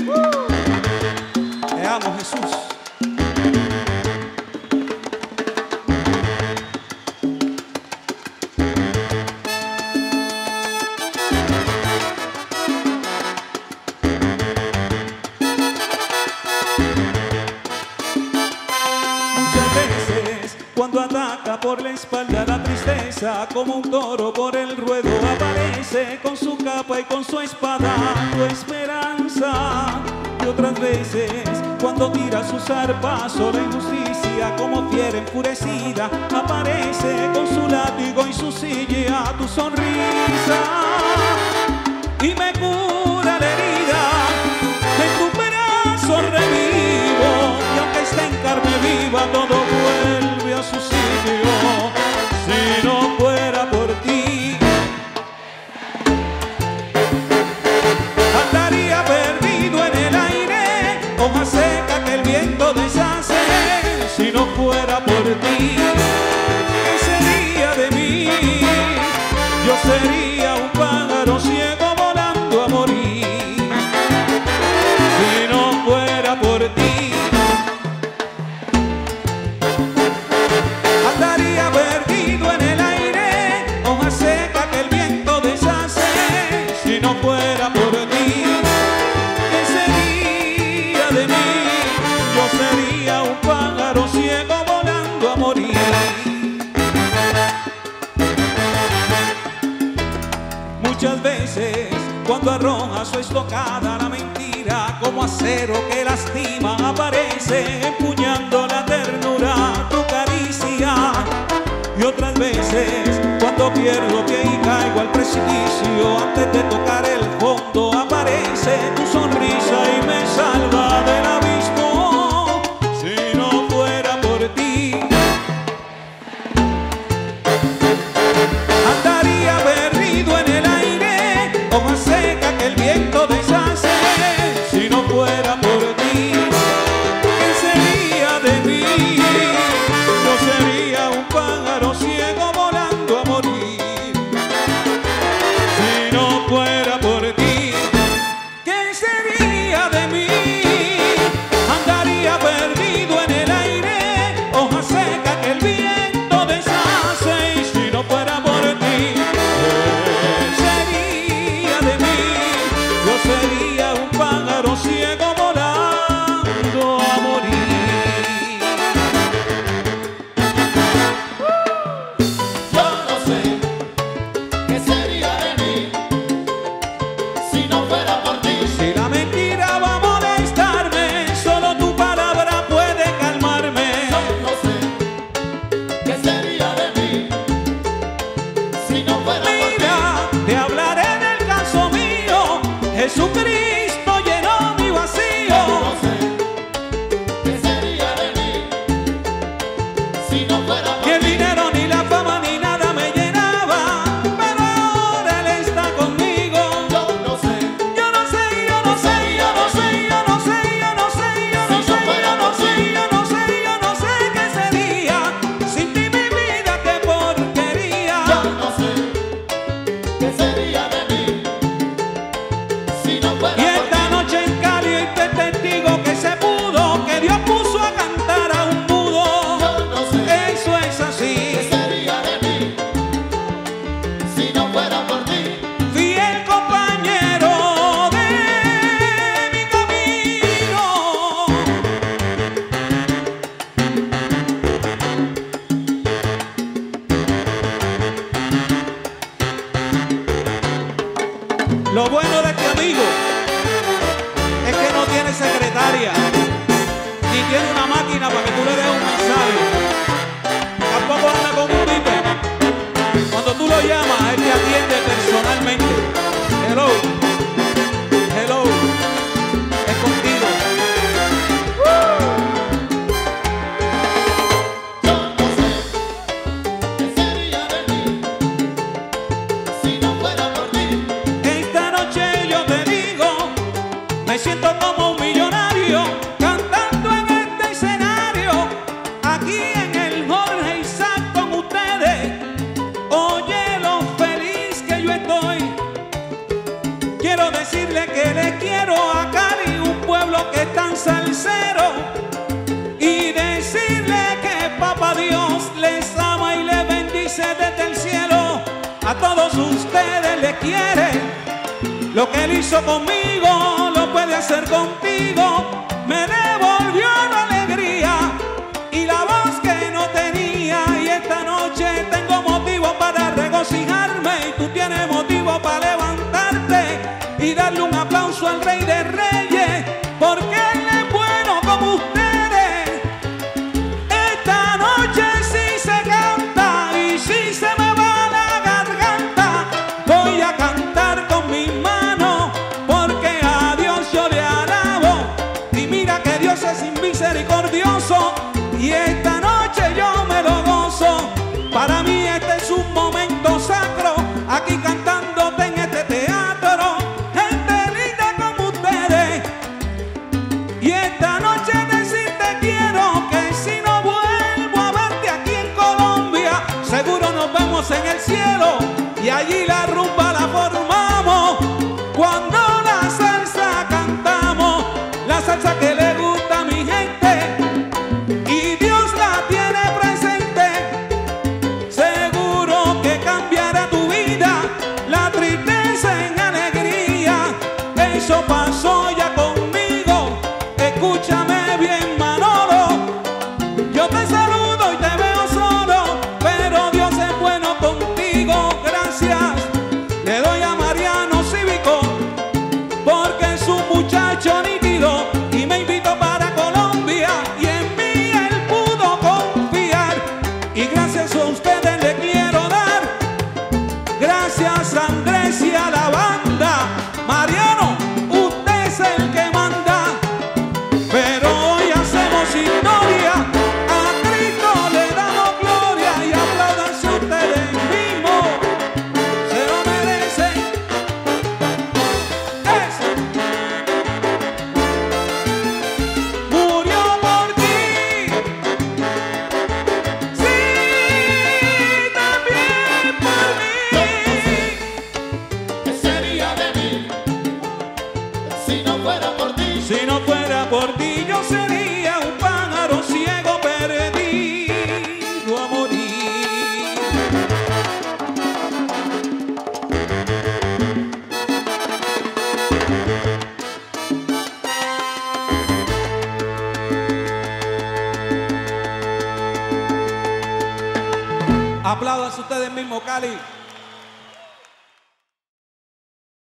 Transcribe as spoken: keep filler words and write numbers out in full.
Te amo, Jesús. Cuando ataca por la espalda la tristeza, como un toro por el ruedo aparece con su capa y con su espada tu esperanza. Y otras veces cuando tira su zarpazo la injusticia, como fiera enfurecida aparece con su látigo y su silla tu sonrisa. Y me cura la herida, en tu brazo revivo, y aunque esté en carne viva todo vuelve a su sitio. Si no fuera por ti, andaría perdido en el aire, hoja seca que el viento deshace. Si no fuera por ti, ¿qué sería de mí? Yo sería un pájaro ciego volando a morir. Si no fuera por ti, andaría perdido en el aire, hoja seca que el viento deshace. Si no fuera por ti, ¿qué sería de mí? Yo sería un pájaro ciego volando a morir. Muchas veces cuando arroja su estocada la mentira, como acero que lastima aparece empuñando la ternura tu caricia. Y otras veces cuando pierdo pie y caigo al precipicio, antes de tocar el fondo aparece tu sonrisa y me salva del abismo. Si no fuera por ti, andaría perdido en el aire, hoja seca que el viento deshace. Si no fuera por ti, ¿qué sería de mí? Yo sería un pájaro ciego volando a morir. Si no fuera por ti, ¿qué sería de mí? Andaría perdido en el aire, hoja seca que el viento deshace. Y si no fuera por ti, ¿qué sería de mí? Yo sería un pájaro ciego volando a morir. Yo no sé qué sería de mí si no fuera por ti. Si la mentira va a molestarme, solo tu palabra puede calmarme. Yo no sé qué sería de mí si no fuera por ti. Mira, te hablaré del caso mío. Jesucristo llenó mi vacío. Yo no sé qué sería de mí si no fuera por Ni el ti. dinero, ni la fama, ni nada me llenaba, pero ahora Él está conmigo. Yo no sé Yo no sé, yo no sé, yo no sé, yo no sé, yo no sé, yo no sé, yo no sé, yo no sé, yo no sé qué sería sin ti mi vida, qué porquería. Yo no sé qué sería de mí si no fuera Y por ti. esta noche en Cali te testigo que se pudo, que Dios puso a cantar a un mudo. Yo no sé Eso es qué así. sería de mí si no fuera por ti. Fiel compañero de mi camino. Lo bueno de este amigo es que no tiene secretaria, ni tiene una máquina para que tú le des un mensaje. Tampoco anda con un pipe. Cuando tú lo llamas, él te atiende personalmente. Hello, hello, es contigo. Yo no sé qué sería de mí si no fuera por ti. Esta noche yo te digo, me siento como un millonario cantando en este escenario, aquí en el Jorge Isaac con ustedes. Oye lo feliz que yo estoy. Quiero decirle que le quiero a Cali un seguro que es tan salsero y decirle que Papá Dios les ama y les bendice desde el cielo. A todos ustedes les quiere. Lo que Él hizo conmigo lo puede hacer contigo. Me devolvió la alegría y la voz que no tenía. Y esta noche tengo motivo para regocijarme y tú tienes motivo para levantarte y darle un aplauso al Rey de Reyes, porque Él es bueno como ustedes. Esta noche sí se canta y si se me va la garganta, voy a cantar con mis manos, porque a Dios yo le alabo. Y mira que Dios es misericordioso y esta noche yo me lo gozo. Para mí este es un momento sacro, aquí cantándote en este teatro. Gente linda como ustedes. Y esta noche decirte quiero que si no vuelvo a verte aquí en Colombia, seguro nos vemos en el cielo y allí la rumba la formamos. Cuando la salsa cantamos, la salsa que le gusta a mi gente y Dios la tiene presente, seguro que cambiará tu vida, la tristeza en alegría. Eso pasó ya conmigo. Escúchame bien, Manolo, yo te saludo y te veo solo, pero Dios es bueno contigo. Gracias le doy a Mariano Cívico, porque es un muchacho nítido y me invitó para Colombia y en mí él pudo confiar. Y gracias a ustedes le quiero dar gracias a Andrés y a la banda. Mariano, usted es el que manda, pero hoy hacemos historia. A Cristo le damos gloria y apláudanse ustedes mismos, se lo merecen. Eso. Murió por ti, sí, también por mí. ¿Qué sería de mí si no fuera por ti? Si no fuera por ti, yo sería un pájaro ciego perdido a morir. Aplaudan ustedes mismos, Cali.